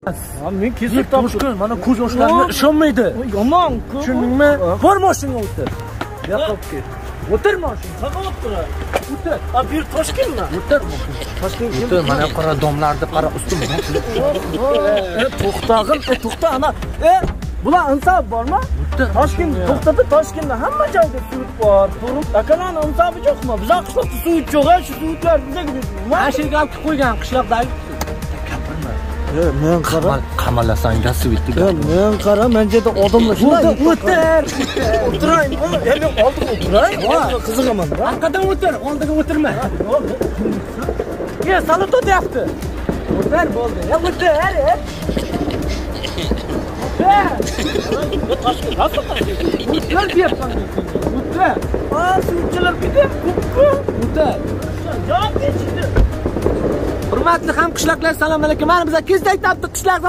Men kesib topdim. Mana ko'z yoshlarimga ishonmaydi. Yomon-ku. Tushundingmi? Bor mashinaga o'tir. Yo'qki. O'tir mashina. Qaqa o'tirar. O'tir. A bir Toshkentmi? O'tir. O'tir. Mana qara domlarni qara ustimdan. To'xta ana. Bular insof bormi? Toshkent to'xtadi, Toshkentda hamma joyda suv bor. Turib, akalarning insofi yo'qmi? Bizlar qishloqda suv yo'q, shu suvlar bizga mana shu yerga olib qo'ygan qishloqdagi. Men qara. Qamalasang gasi bitdi. Men qara, menjada odamlar shunday. O'tir. O'tiraymi? Men oldiga o'tiray. Qiziqaman. Orqadan o'tir, oldiga o'tirma. Ye, salat o'tyapti. O'tir bo'ldi. Ya o'tir. Toshkent rasmdan. O'tir deyapman. O'tir. Suvchilar ketyapti. O'tir. Javob berishdi. Hurmatli ham qishloqlar, assalomu alaykum. Mana biz kezdek topdik qishloqdan.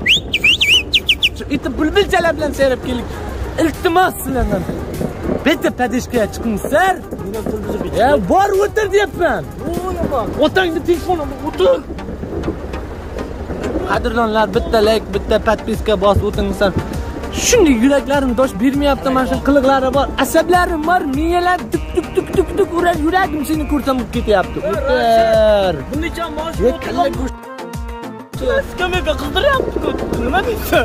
Itib bulbulchalar bilan serib keldik. Iltimos sizlardan. Bitta padishkaga chiqingizlar. Ya bor o'tir deyapman. Otangni telefonimga o'tir. Qadrdonlar, bitta like, bitta podpiska bosib o'tingizlar. Shunday yuraklarim dosh bermayapti, mana shu qiliqlari bor, asablarim bor, miyalar tuk urar, yuragim seni ko'rsam bo'lib ketyapti. O'tir. Buncha maosh o'tirgan. Skamega qizdiryapti-ku. Nima deysan?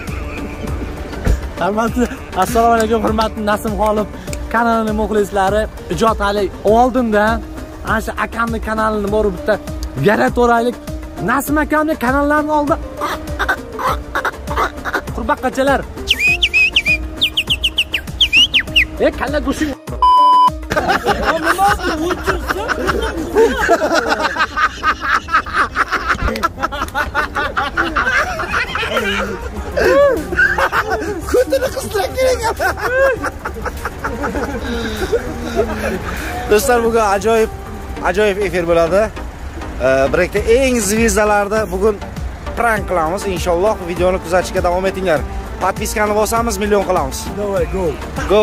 Assalomu alaykum, hurmatli Nasim Xolib kanalining muxlislari. Ijod hali oldinda ana shu akamning kanalini borib bitta yarato'raylik. Nasim akamning kanallarining oldida qurbaqachalar. Kalla go'shing. Nima o'tirsin? Ko'tini qistirib kerak. Do'stlar, bugun ajoyib efir bo'ladi. Birlikda eng zvezdalarni bugun prank qilamiz. Inshaalloh videoni kuzatishga davom etinglar. Podpiskani bosamiz, million qilamiz. Davay, go.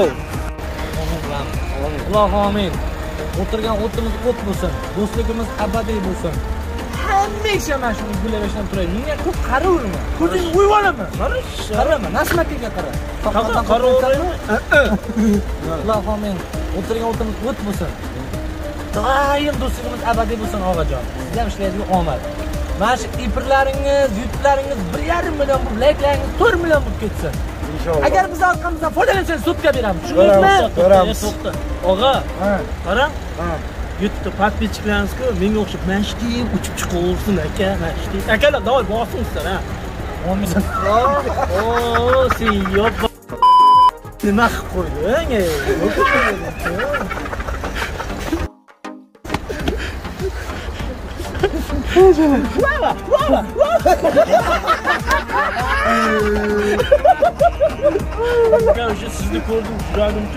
Alloh amin. O'tirgan o'timiz o't bo'lsin. Do'stligimiz abadiy bo'lsin. Hamisha mana shuni gulavashdan turay. Menga ko'p qaraverma. Ko'zingni o'yib olaman. Qarama, Nasim akaga qara. Qaraverma. Alloh amin. O'tirgan o'timiz o't bo'lsin. Doim do'stligimiz abadiy bo'lsin, og'ajon. Sizga ham ishlaydigan omad. Mana shu ipirlaringiz, YouTube'laringiz 1,5 million bo'lib, layklaringiz 4 million bo'lib ketsin. Inshaalloh. Agar biz orqamizdan foydalansangiz sudga beramiz. Tushundingmi? Ko'ramiz. To'xta. Og'a. Qara. YouTube'da podpischiklarimiz-ku, menga o'xshab mashtim uchib chiqaversin aka, mashtim. Akalar, davay bosingizlar, ha. Olmaysan. Sen yo'q. Nima qilib qo'yding? O'sha sizni ko'rdim, yuragimga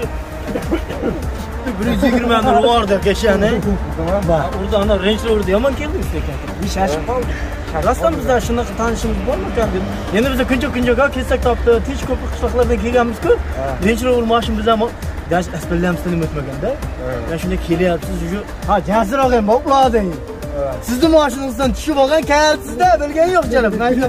120 ming bordi kashani. Urda ana Range Rover'da yomon keldingiz ekan. Shashib qoldi. Rostdan bizlar shunaqa tanishimiz bormi ekan? Endi biz kuncha kelsak topdi, tinch ko'p qishloqlardan kelganmiz-ku. Range Rover mashin biz ham dash asfaltlamizdan o'tmaganda. Men shunday kelyapsiz, shu jasir og'ayim bo'plading. Sizni mashinangizdan tushib olgan kalsizda bilgan yo'q jalab.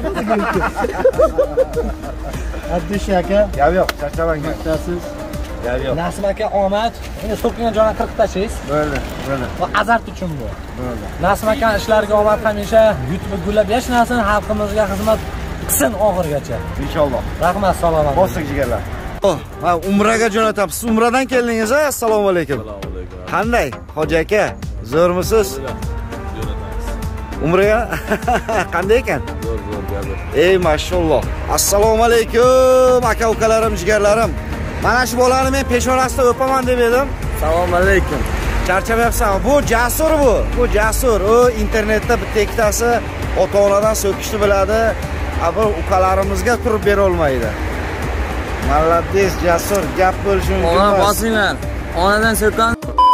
Addish aka. Gap yo'q, charchamang. Siz Nasim aka omad. Endi so'kilgan joydan 40 tashlaysiz. Bo'ldi. Va azart uchun bu. Bo'ldi. Nasim aka ishlariga omad hamisha YouTube gullab yashnasin, xalqimizga xizmat qilsin oxirigacha. Inshaalloh. Rahmat, salomat. Bosdik jigarlar. Ha, umraga jo'natamiz. Umradan keldingiz, assalomu alaykum. Assalomu alaykum. Qanday? Hoji aka, zo'rmisiz? Umraga qanday ekan? Zo'r gapir. Ey, mashalloh. Assalomu alaykum, aka-ukalarim, jigarlarim. Mana shu bolani men peshonasida o'paman deb edim. Assalomu alaykum. Charchamayapsanmi? Bu jasur bu. Bu jasur. U internetda bitta ikkitasi ota-onadan so'kishni biladi. Bu ukalarimizga turib bera olmaydi. Malades, jasur, gap bo'lishi mumkin. Ona bosinglar. Onadan so'kkan.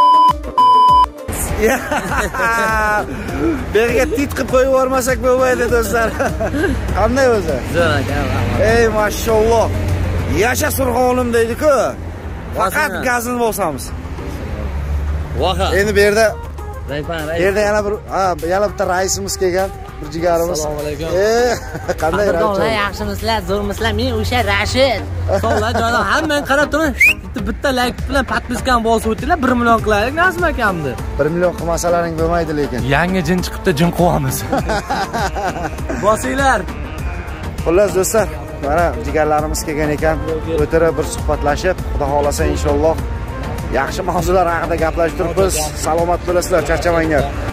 Berga tit qilib qo'yib yubormasak bo'lmaydi do'stlar. Qanday o'zi? Zo'r aka. Ey, mashalloh. Yasha surg'onim deydi-ku. Faqat gazini bosamiz. Voha. Endi bu yerda Raypan, yana bitta raisimiz kelgan. bir jigarimiz. Assalomu alaykum. Qanday Qadrdonlar, yaxshimisizlar, zo'rmisizlar? Men o'sha Rashid. Sog'lar joylar hammang qarab turing. Bitta like bilan podpiskani bosib o'tinglar, 1 million qilaylik Nazim akamni. 1 million qilmasalaring bo'lmaydi lekin. Yangi jin chiqibdi, jin quvamiz. Bosinglar. Xullas do'stlar, mana jigarlarimiz kelgan ekan. O'tirib bir suhbatlashib, xudo xolasa inshaalloh yaxshi mavzular haqida gaplashib turibmiz. Salomat bo'lasizlar, charchamanglar.